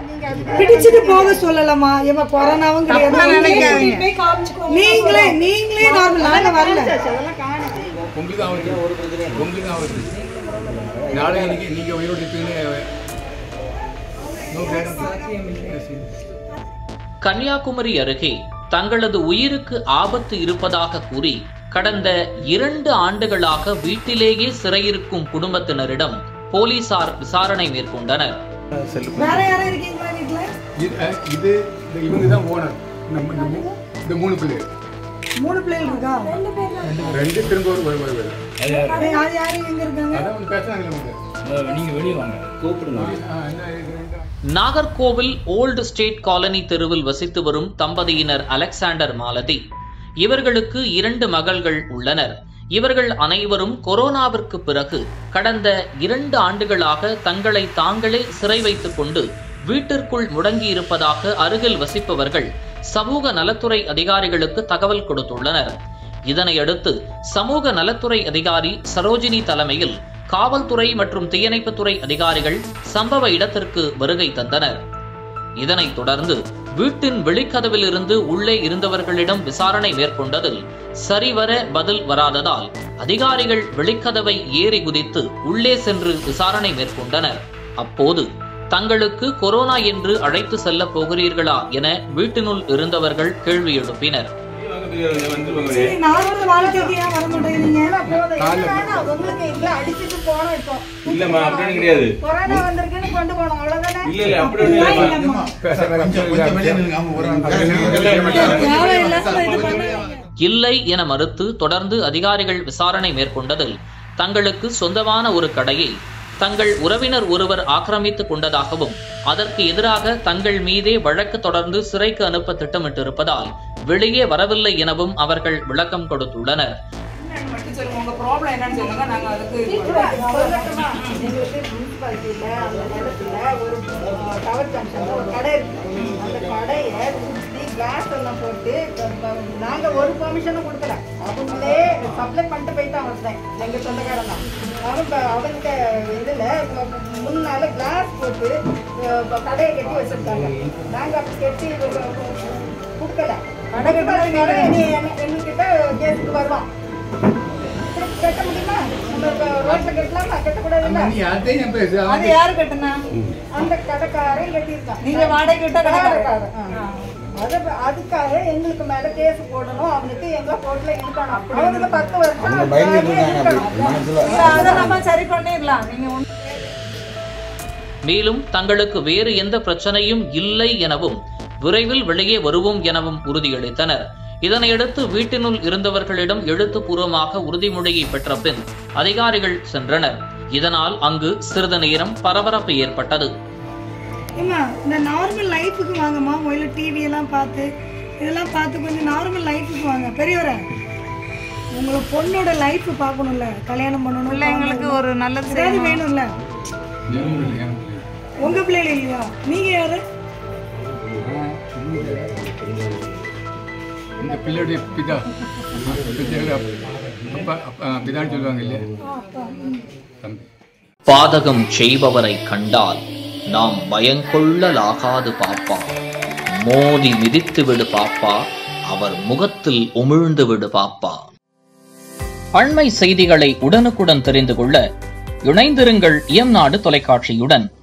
பிடிச்சிட்டு போக சொல்லலாமா? ஏமா கொரோனாவும் நீங்களே நார்மல் நாங்க வரல. கன்னியாகுமரி அருகே தங்களது உயிருக்கு ஆபத்து இருப்பதாக கூறி கடந்த 2 ஆண்டுகளாக வீட்டிலேயே சிறையிருக்கும் குடும்பத்தினரிடம் போலீசார் விசாரணை மேற்கொண்டனர். நாகர்கோவில் ஓல்டு ஸ்டேட் காலனி தெருவில் வசித்து வரும் தம்பதியினர் அலெக்சாண்டர் மாலதி. இவர்களுக்கு 2 மகள்கள் உள்ளனர். இவர்கள் அனைவரும் கொரோனாவிற்கு பிறகு கடந்த 2 ஆண்டுகளாக தங்களை தாங்களே சிறை வைத்துக் கொண்டு வீட்டிற்குள் முடங்கியிருப்பதாக அருகில் வசிப்பவர்கள் சமூக நலத்துறை அதிகாரிகளுக்கு தகவல் கொடுத்துள்ளனர். இதனையடுத்து சமூக நலத்துறை அதிகாரி சரோஜினி தலைமையில் காவல்துறை மற்றும் தீயணைப்புத்துறை அதிகாரிகள் சம்பவ இடத்திற்கு வருகை தந்தனர். இதனைத் தொடர்ந்து வீட்டின் வெளிக்கதவிலிருந்து உள்ளே இருந்தவர்களிடம் விசாரணை மேற்கொண்டதில் சரிவர பதில் வராததால் அதிகாரிகள் வெளிக்கதவை ஏறி குதித்து உள்ளே சென்று விசாரணை மேற்கொண்டனர். அப்போது தங்களுக்கு கொரோனா என்று அழைத்து செல்ல போகிறீர்களா என வீட்டினுள் இருந்தவர்கள் கேள்வி எழுப்பினர். இல்லை என மறுத்து தொடர்ந்து அதிகாரிகள் விசாரணை மேற்கொண்டதில் தங்களுக்கு சொந்தமான ஒரு கடையை தங்கள் உறவினர் ஒருவர் ஆக்கிரமித்துக் கொண்டதாகவும் அதற்கு எதிராக தங்கள் மீதே வழக்கு தொடர்ந்து சிறைக்கு அனுப்ப திட்டமிட்டிருப்பதால் வெளியே வரவில்லை எனவும் அவர்கள் விளக்கம் கொடுத்துள்ளனர். நாங்க ஒரு பெர்மிஷனும் கொடுக்கல, அவங்களே சப்ளை பண்ணிட்டு போயிட்டாங்க. எங்க சொந்தக்காரன் தான் அவங்க இதுல முன்னால கிளாஸ் போட்டு கடையை கட்டி வச்சிருக்காங்க. நாங்க அப்படி கட்டி கொடுக்கல. கடை கட்டுறதுனால எங்ககிட்ட கேஸுக்கு வருவோம். கட்ட முடியுமா? நம்ம ரோட்ல கட்டலாமா? கட்டக்கூடாது. அது யாரு கட்டுனா? அந்த கடைக்காரன் கட்டியிருக்கான். நீங்க வாடகை கிட்ட கடைக்காரன். அதுக்காக எங்களுக்கு மேல கேஸ் போடணும், அவனுக்கு எங்க கோர்ட்ல இருக்கணும். அவனுக்கு 10 வருஷம் சரி பண்ணிடலாம். மேலும் தங்களுக்கு வேறு எந்த பிரச்சனையும் இல்லை எனவும் விரைவில் வெளியே வருவோம் எனவும் உறுதியளித்தனர். இதனையடுத்து வீட்டினுள் இருந்தவர்களிடம் எழுத்துப்பூர்வமாக உறுதிமொழியை பெற்ற பின் அதிகாரிகள் சென்றனர். இதனால் அங்கு சிறிது நேரம் பரபரப்பு ஏற்பட்டது. இந்த நார்மல் லைஃபுக்கு வாங்கம்மா. முதல்ல டிவி எல்லாம் பார்த்து இதெல்லாம் பார்த்து கொஞ்சம் நார்மல் லைஃபுக்கு வாங்க. பெரியவரை உங்களை பொண்ணோட லைஃப் பார்க்கணும்ல, கல்யாணம் பண்ணணும், எங்களுக்கு ஒரு நல்லது வேணும்ல. உங்க பிள்ளைகள் இல்லையா? நீங்க யாரு? இந்த பிள்ளையுடைய பிதா பிதான்னு சொல்லுவாங்க இல்லையா? பாதகம் செய்பவரை கண்டால் நாம் பயங்கொள்ளலாகாது பாப்பா. மோதி மிதித்து விடு பாப்பா, அவர் முகத்தில் உமிழ்ந்து விடு பாப்பா. அண்மை செய்திகளை உடனுக்குடன் தெரிந்து கொள்ள இணைந்திருங்கள் Mnadu தொலைக்காட்சியுடன்.